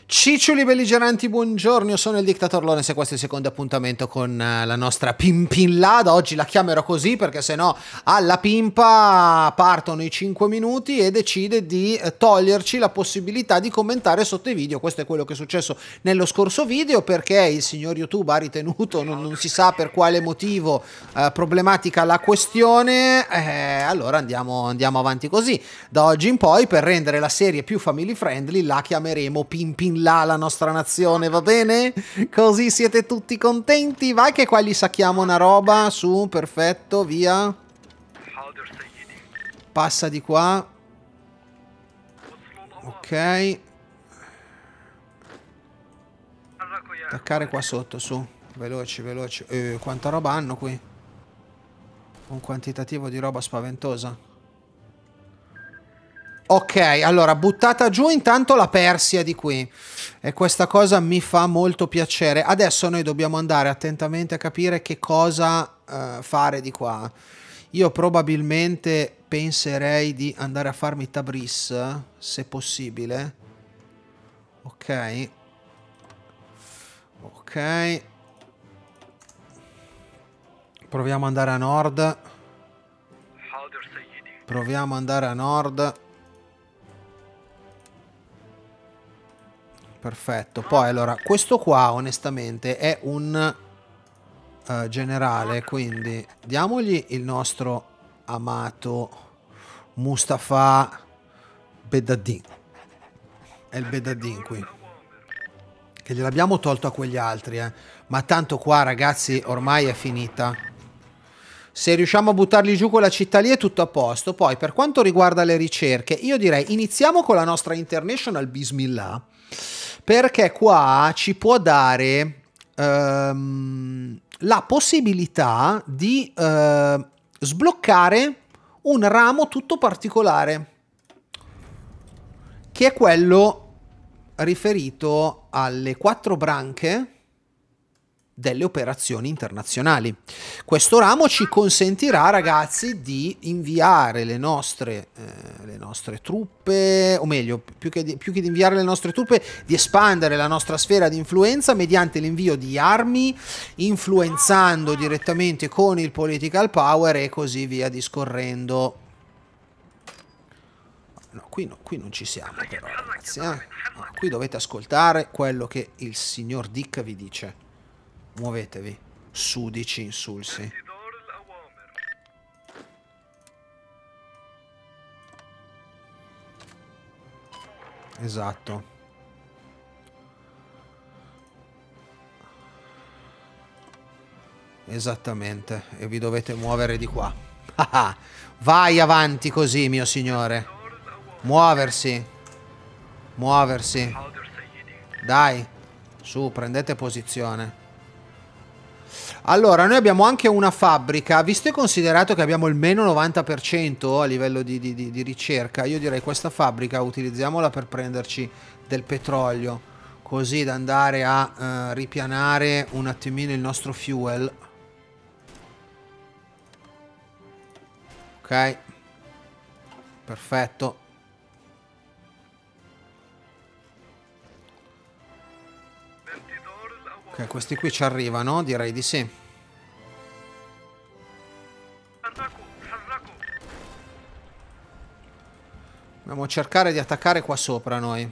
Ciccioli belligeranti, buongiorno, io sono il Dictator Lorenz e questo è il secondo appuntamento con la nostra Pimpinlada. Oggi la chiamerò così perché sennò alla pimpa partono i 5 minuti e decide di toglierci la possibilità di commentare sotto i video. Questo è quello che è successo nello scorso video perché il signor YouTube ha ritenuto, non si sa per quale motivo, problematica la questione. Allora andiamo avanti così. Da oggi in poi, per rendere la serie più family friendly, la chiameremo Pimpinlada, la nostra nazione, va bene? Così siete tutti contenti. Vai che qua gli sacchiamo una roba, su, perfetto, via. Passa di qua. Ok. Attaccare qua sotto, su. Veloci, veloci. Quanta roba hanno qui? Un quantitativo di roba spaventosa. Ok, allora, buttata giù intanto la Persia di qui. E questa cosa mi fa molto piacere. Adesso noi dobbiamo andare attentamente a capire che cosa fare di qua. Io probabilmente penserei di andare a farmi Tabriz, se possibile. Ok. Ok. Proviamo ad andare a nord. Proviamo ad andare a nord. Perfetto. Poi allora, questo qua onestamente è un generale, quindi diamogli il nostro amato Mustafa Bedaddin. È il Bedaddin qui. Che gliel'abbiamo tolto a quegli altri, ma tanto qua ragazzi ormai è finita. Se riusciamo a buttarli giù quella città lì è tutto a posto. Poi per quanto riguarda le ricerche, io direi iniziamo con la nostra International Bismillah, perché qua ci può dare la possibilità di sbloccare un ramo tutto particolare, che è quello riferito alle 4 branche delle operazioni internazionali. Questo ramo ci consentirà, ragazzi, di inviare le nostre truppe, o meglio, più che di inviare le nostre truppe, di espandere la nostra sfera di influenza mediante l'invio di armi, influenzando direttamente con il political power e così via discorrendo. No, qui non ci siamo però, ragazzi. No, qui dovete ascoltare quello che il signor Dick vi dice. Muovetevi, sudici insulsi. Esatto. Esattamente. E vi dovete muovere di qua. Vai avanti così, mio signore. Muoversi. Muoversi. Dai. Su, prendete posizione. Allora, noi abbiamo anche una fabbrica, visto e considerato che abbiamo il meno 90% a livello di ricerca, io direi questa fabbrica utilizziamola per prenderci del petrolio, così da andare a ripianare un attimino il nostro fuel. Ok, perfetto. Ok, questi qui ci arrivano, direi di sì. Dobbiamo cercare di attaccare qua sopra noi.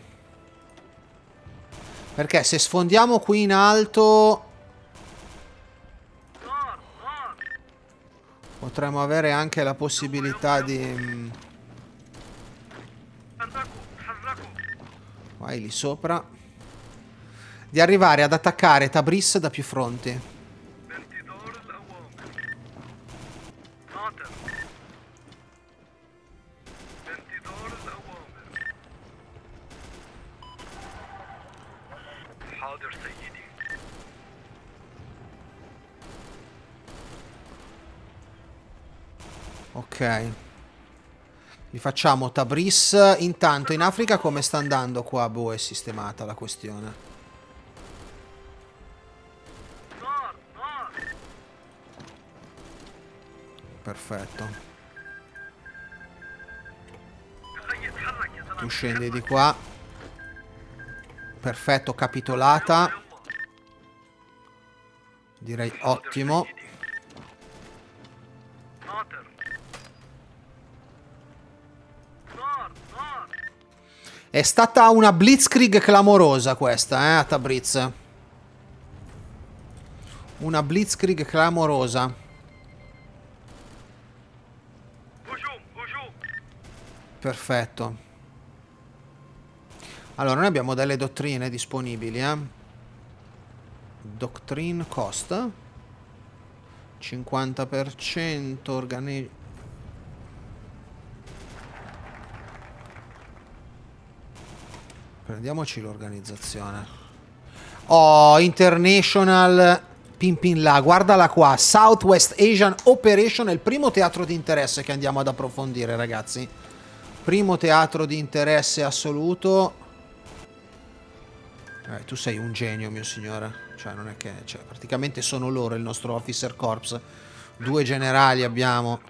Perché se sfondiamo qui in alto potremmo avere anche la possibilità di... Vai lì sopra. Di arrivare ad attaccare Tabriz da più fronti. Ok. Li facciamo Tabriz. Intanto in Africa come sta andando qua? Boh, è sistemata la questione. Perfetto. Tu scendi di qua. Perfetto, capitolata. Direi ottimo. È stata una blitzkrieg clamorosa questa, a Tabriz. Una blitzkrieg clamorosa. Perfetto. Allora, noi abbiamo delle dottrine disponibili, Doctrine cost 50% prendiamoci l'organizzazione. Oh, International Pimpin là, guardala qua. Southwest Asian Operation è il primo teatro di interesse che andiamo ad approfondire, ragazzi. Primo teatro di interesse assoluto. Tu sei un genio, mio signore. Cioè, non è che... Cioè, praticamente sono loro il nostro Officer Corps. 2 generali abbiamo.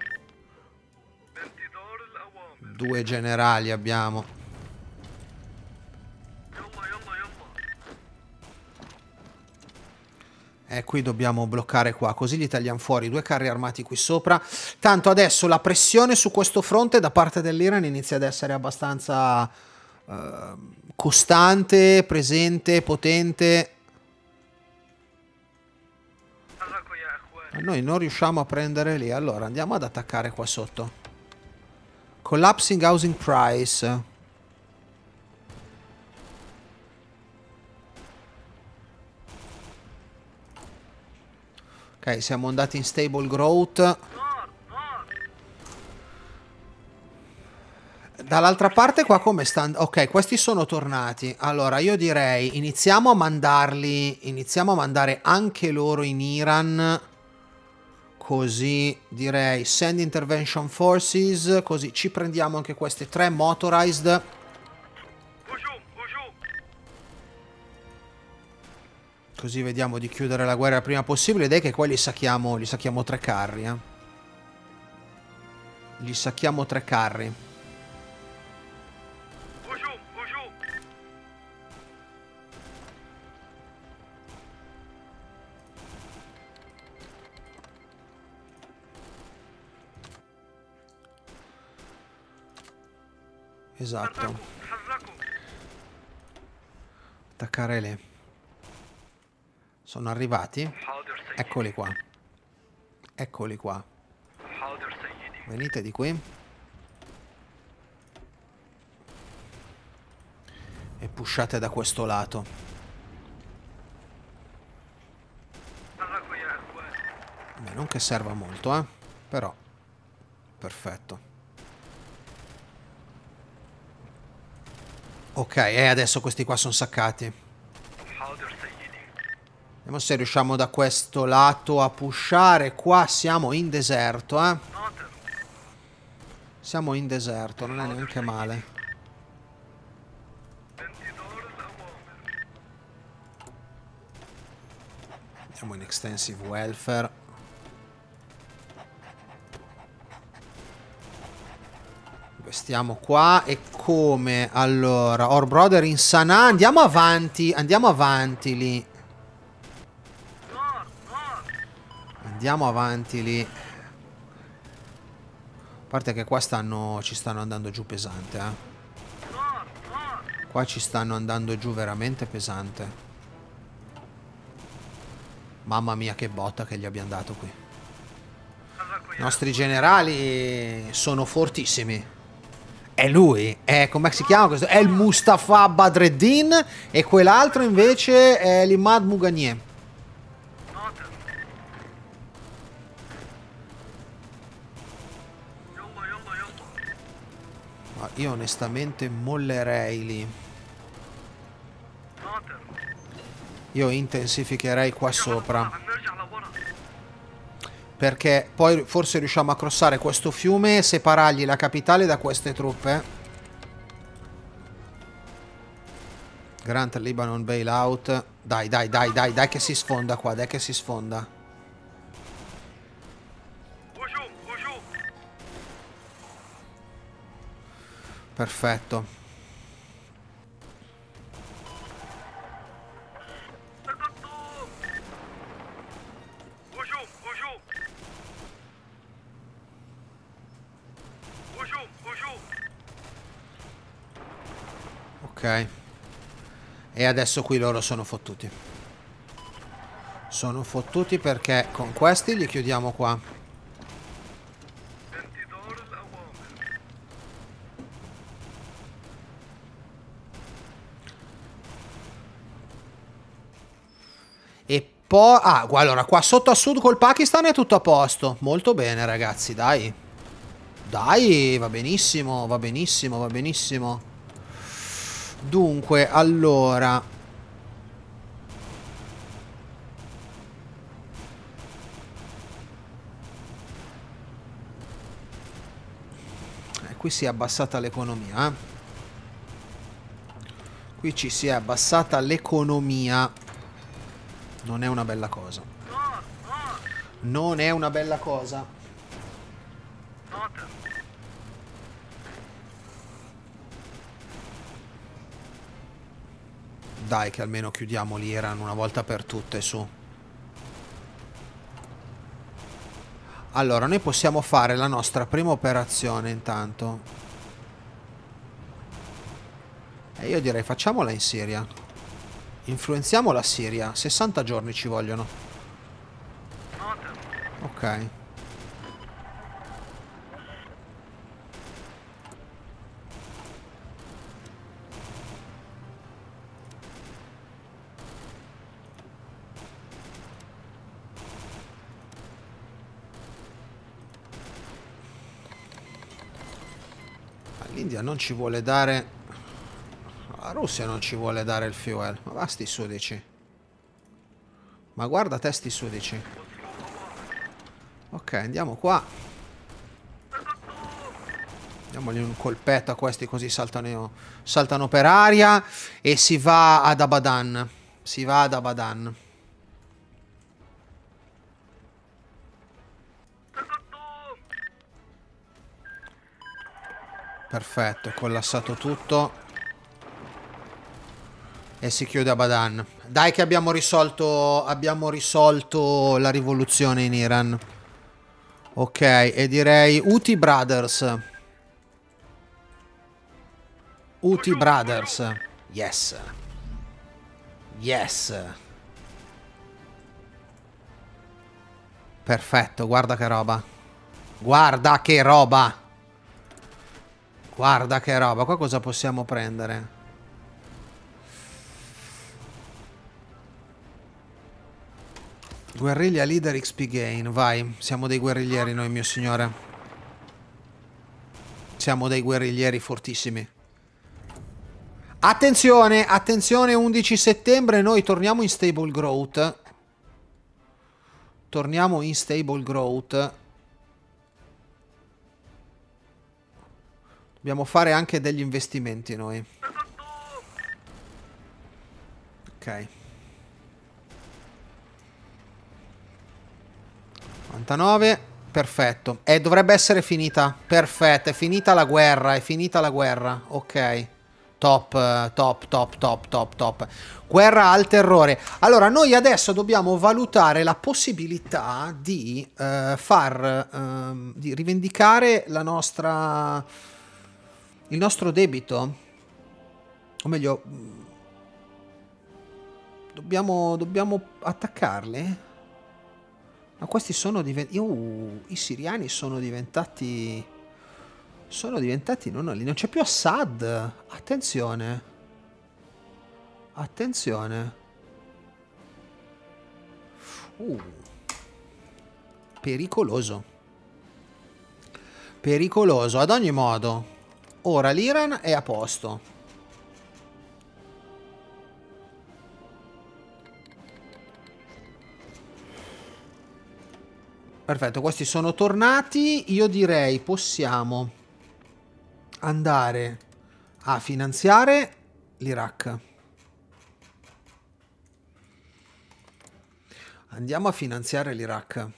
2 generali abbiamo. Qui dobbiamo bloccare qua, così gli tagliamo fuori 2 carri armati qui sopra. Tanto adesso la pressione su questo fronte da parte dell'Iran inizia ad essere abbastanza costante, presente, potente. Ma noi non riusciamo a prendere lì, allora andiamo ad attaccare qua sotto. Collapsing housing price. Ok, siamo andati in stable growth. Dall'altra parte qua come stanno? Ok, questi sono tornati. Allora, io direi iniziamo a mandarli. Iniziamo a mandare anche loro in Iran. Così direi send intervention forces. Così ci prendiamo anche queste 3 motorized. Così vediamo di chiudere la guerra il prima possibile. Ed è che qua gli sacchiamo 3 carri. Gli sacchiamo 3 carri. Esatto. Attaccare lì. Sono arrivati? Eccoli qua. Eccoli qua. Venite di qui. E pushate da questo lato. Beh, non che serva molto, però. Perfetto. Ok, e adesso questi qua sono saccati. Vediamo se riusciamo da questo lato a pushare. Qua siamo in deserto, Siamo in deserto, non è neanche male. Andiamo in extensive welfare. Stiamo qua e come? Allora, Our Brother in Sana'a. Andiamo avanti lì. Andiamo avanti lì. A parte che qua ci stanno andando giù pesante, Qua ci stanno andando giù veramente pesante. Mamma mia che botta che gli abbiamo dato qui. I nostri generali sono fortissimi. È lui, come si chiama questo? È il Mustafa Badreddin e quell'altro invece è l'Imad Mughanieh. Ma io onestamente mollerei lì. Io intensificherei qua sopra. Perché poi forse riusciamo a crossare questo fiume e separargli la capitale da queste truppe. Grant Lebanon bailout. Dai che si sfonda qua, dai che si sfonda. Perfetto. Ok. E adesso qui loro sono fottuti. Sono fottuti perché con questi li chiudiamo qua. E poi... Ah, allora, qua sotto a sud col Pakistan è tutto a posto. Molto bene, ragazzi, dai. Dai, va benissimo, va benissimo, va benissimo. Dunque, allora... qui si è abbassata l'economia, eh. Qui ci si è abbassata l'economia. Non è una bella cosa. Non è una bella cosa. Dai che almeno chiudiamo l'Iran una volta per tutte, su. Allora, noi possiamo fare la nostra prima operazione intanto. E io direi facciamola in Siria. Influenziamo la Siria. 60 giorni ci vogliono. Ok. L'India non ci vuole dare... La Russia non ci vuole dare il fuel. Ma va sti sudici. Ma guarda te sti sudici. Ok, andiamo qua. Diamogli un colpetto a questi così saltano per aria. E si va ad Abadan. Si va ad Abadan. Perfetto, è collassato tutto. E si chiude Abadan. Dai che abbiamo risolto la rivoluzione in Iran. Ok, e direi Houthi Brothers. Houthi Brothers. Yes. Yes. Perfetto, guarda che roba. Guarda che roba. Guarda che roba. Qua cosa possiamo prendere? Guerriglia leader XP gain. Vai, siamo dei guerriglieri noi, mio signore. Siamo dei guerriglieri fortissimi. Attenzione, attenzione, 11 settembre noi torniamo in stable growth. Torniamo in stable growth. Dobbiamo fare anche degli investimenti noi. Ok. 99. Perfetto. E dovrebbe essere finita. Perfetto, è finita la guerra. È finita la guerra. Ok. Top, top, top, top, top, top. Guerra al terrore. Allora, noi adesso dobbiamo valutare la possibilità di di rivendicare la nostra... il nostro debito. O meglio, dobbiamo attaccarli? Ma questi sono diventati... I siriani sono diventati... non c'è più Assad. Attenzione. Attenzione. Pericoloso. Pericoloso. Ad ogni modo, ora l'Iran è a posto. Perfetto, questi sono tornati. Io direi possiamo andare a finanziare l'Iraq. Andiamo a finanziare l'Iraq.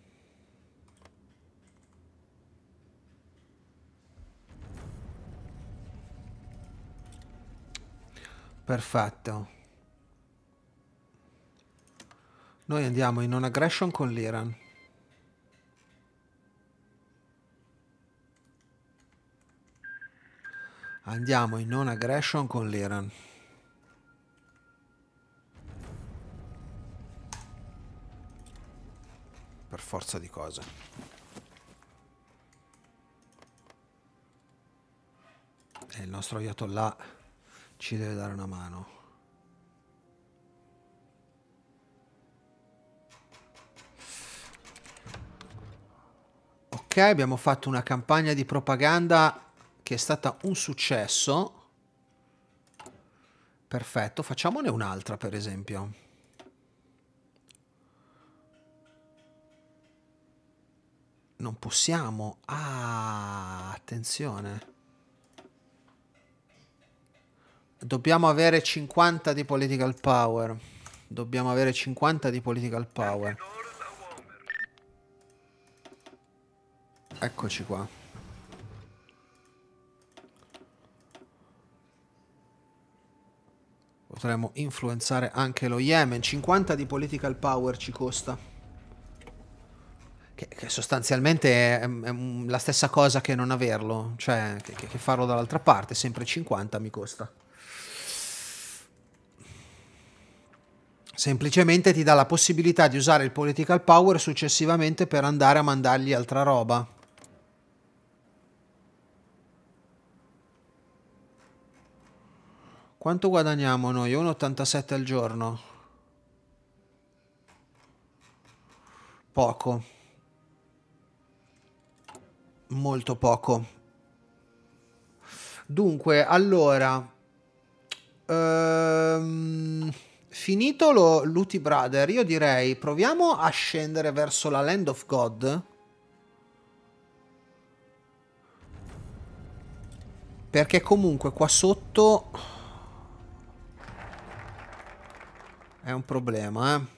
Perfetto. Noi andiamo in non aggression con l'Iran. Andiamo in non aggression con l'Iran. Per forza di cose. E il nostro Ayatollah ci deve dare una mano. Ok, abbiamo fatto una campagna di propaganda che è stata un successo. Perfetto, facciamone un'altra per esempio. Non possiamo. Ah, attenzione. Dobbiamo avere 50 di political power. Dobbiamo avere 50 di political power. Eccoci qua. Potremmo influenzare anche lo Yemen. 50 di political power ci costa. Che sostanzialmente è la stessa cosa che non averlo. Cioè, che farlo dall'altra parte. Sempre 50 mi costa. Semplicemente ti dà la possibilità di usare il political power successivamente per andare a mandargli altra roba. Quanto guadagniamo noi? 1,87 al giorno. Poco. Molto poco. Dunque, allora... finito lo Looty Brother, io direi proviamo a scendere verso la Land of God. Perché comunque qua sotto è un problema, eh.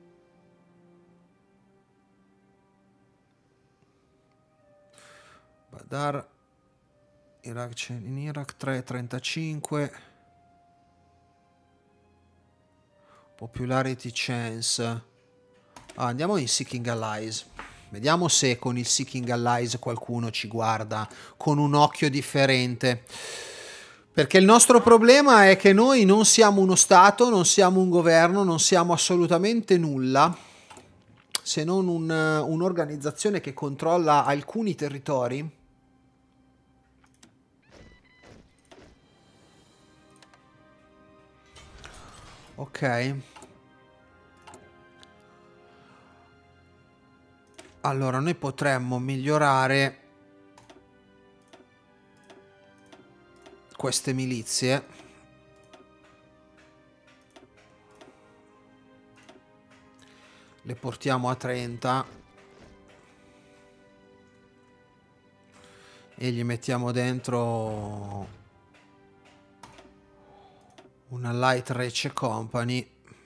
Badar, Iraq, in Iraq 3,35. Popularity chance. Ah, andiamo in Seeking Allies. Vediamo se con il Seeking Allies qualcuno ci guarda con un occhio differente. Perché il nostro problema è che noi non siamo uno Stato, non siamo un governo, non siamo assolutamente nulla, se non un'organizzazione che controlla alcuni territori. Ok. Allora, noi potremmo migliorare queste milizie. Le portiamo a 30. E gli mettiamo dentro una Light Reach Company.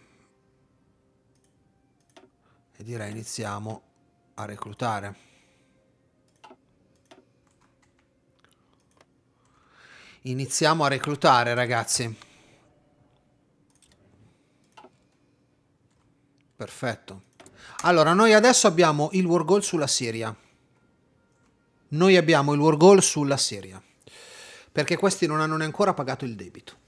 E direi iniziamo a reclutare. Iniziamo a reclutare, ragazzi. Perfetto. Allora, noi adesso abbiamo il war goal sulla Siria. Noi abbiamo il war goal sulla Siria. Perché questi non hanno ancora pagato il debito.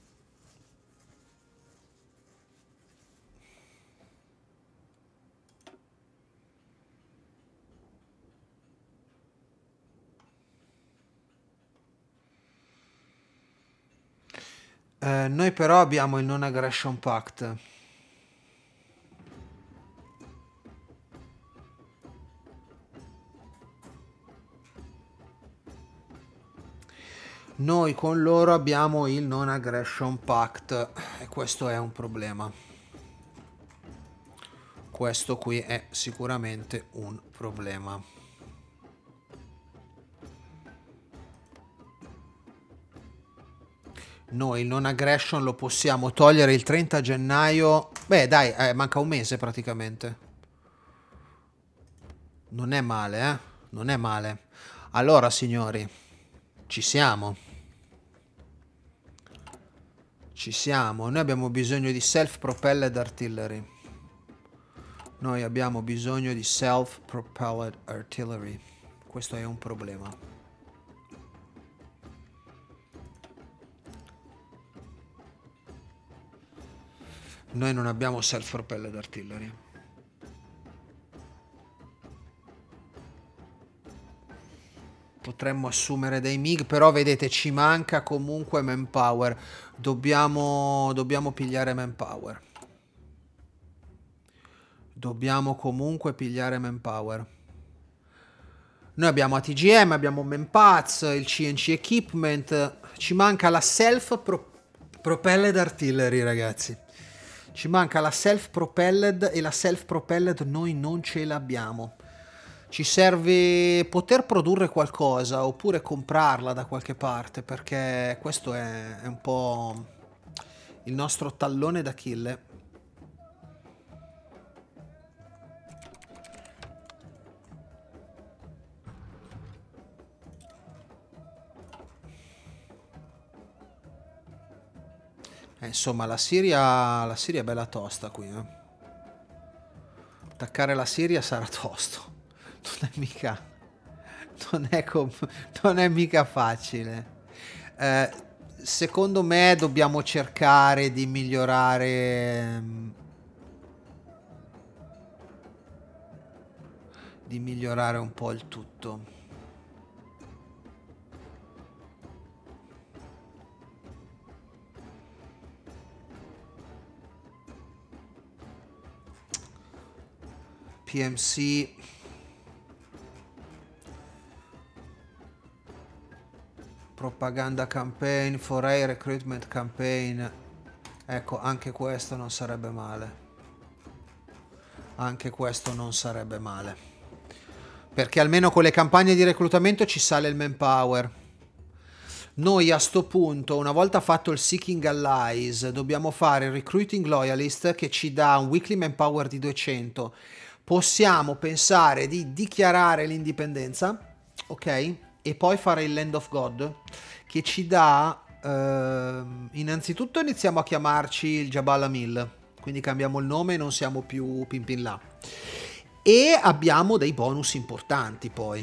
Noi però abbiamo il Non Aggression Pact. Noi con loro abbiamo il Non Aggression Pact e questo è un problema. Questo qui è sicuramente un problema. Noi il non aggression lo possiamo togliere il 30 gennaio. Beh, dai, manca un mese praticamente. Non è male, eh? Non è male. Allora, signori, ci siamo. Ci siamo. Noi abbiamo bisogno di self-propelled artillery. Noi abbiamo bisogno di self-propelled artillery. Questo è un problema. Noi non abbiamo self-propelled artillery. Potremmo assumere dei MiG, però vedete ci manca comunque manpower. Dobbiamo pigliare manpower. Dobbiamo comunque pigliare manpower. Noi abbiamo ATGM, abbiamo Manpats, il CNC Equipment. Ci manca la self-propelled artillery, ragazzi. Ci manca la self-propelled e la self-propelled noi non ce l'abbiamo. Ci serve poter produrre qualcosa oppure comprarla da qualche parte, perché questo è un po' il nostro tallone d'Achille. Insomma, la Siria è bella tosta qui. Attaccare la Siria sarà tosto. Non è mica facile. Secondo me dobbiamo cercare di migliorare un po' il tutto. PMC. Propaganda campaign, foray recruitment campaign. Ecco, anche questo non sarebbe male. Anche questo non sarebbe male. Perché almeno con le campagne di reclutamento ci sale il manpower. Noi a sto punto, una volta fatto il Seeking Allies, dobbiamo fare il Recruiting Loyalist che ci dà un weekly manpower di 200. Possiamo pensare di dichiarare l'indipendenza, ok? E poi fare il Land of God che ci dà innanzitutto iniziamo a chiamarci il Jabal Amil, quindi cambiamo il nome e non siamo più Pimpin là, e abbiamo dei bonus importanti. Poi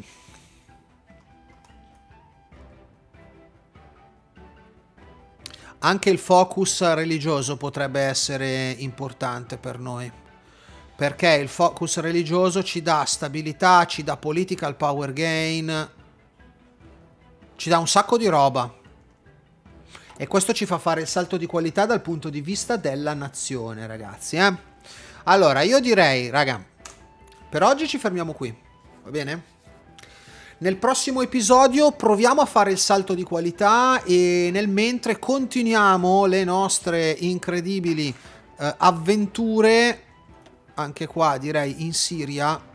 anche il focus religioso potrebbe essere importante per noi, perché il focus religioso ci dà stabilità, ci dà political power gain, ci dà un sacco di roba. E questo ci fa fare il salto di qualità dal punto di vista della nazione, ragazzi. Allora, io direi, raga, per oggi ci fermiamo qui. Va bene? Nel prossimo episodio proviamo a fare il salto di qualità e nel mentre continuiamo le nostre incredibili avventure, anche qua direi in Siria.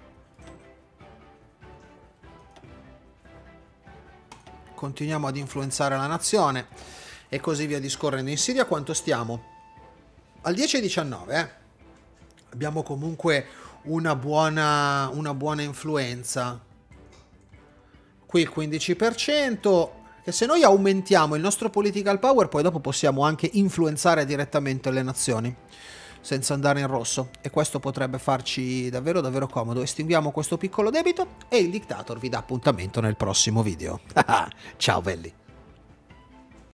Continuiamo ad influenzare la nazione e così via discorrendo. In Siria quanto stiamo? Al 10-19, Abbiamo comunque una buona influenza. Qui il 15%, che se noi aumentiamo il nostro political power poi dopo possiamo anche influenzare direttamente le nazioni senza andare in rosso, e questo potrebbe farci davvero davvero comodo. Estinguiamo questo piccolo debito e il dictator vi dà appuntamento nel prossimo video. Ciao belli!